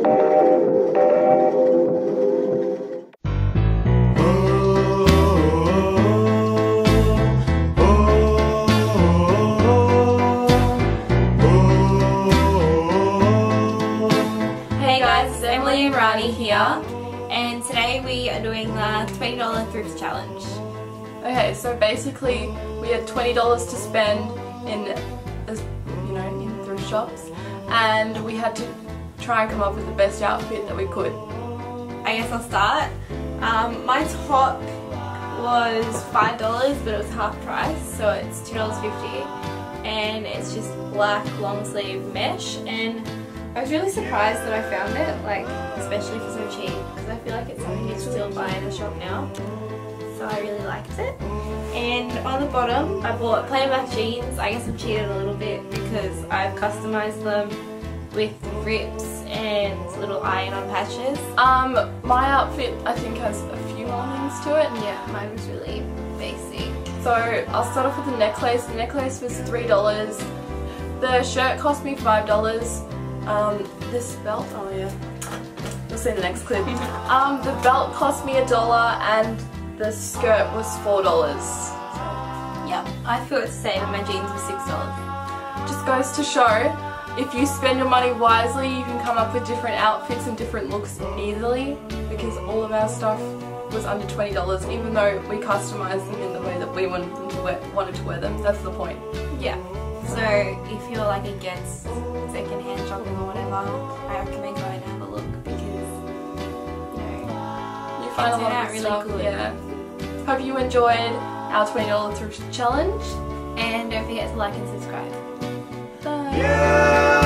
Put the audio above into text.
Here, and today we are doing the $20 thrift challenge. Okay, so basically we had $20 to spend in, in thrift shops, and we had to try and come up with the best outfit that we could. I guess I'll start. My top was $5, but it was half price, so it's $2.50, and it's just black long sleeve mesh, and I was really surprised that I found it, like, especially for so cheap, because I feel like it's something you still buy in the shop now. So I really liked it. And on the bottom, I bought plain black jeans. I guess I've cheated a little bit because I've customized them with rips and little iron-on patches. My outfit, I think, has a few ornaments to it. Yeah, mine was really basic. So I'll start off with the necklace. The necklace was $3. The shirt cost me $5. This belt, oh yeah, you'll see in the next clip. The belt cost me $1 and the skirt was $4. So, yeah, I feel it's the same, and my jeans were $6. Just goes to show, if you spend your money wisely, you can come up with different outfits and different looks easily, because all of our stuff was under $20, even though we customized them in the way that we wanted to wear them. That's the point. Yeah. So if you're like against second-hand shopping or whatever, I recommend going to have a look, because you find a lot of really stuff. good. Yeah. Hope you enjoyed our $20 thrift challenge, and don't forget to like and subscribe. Bye. Yeah.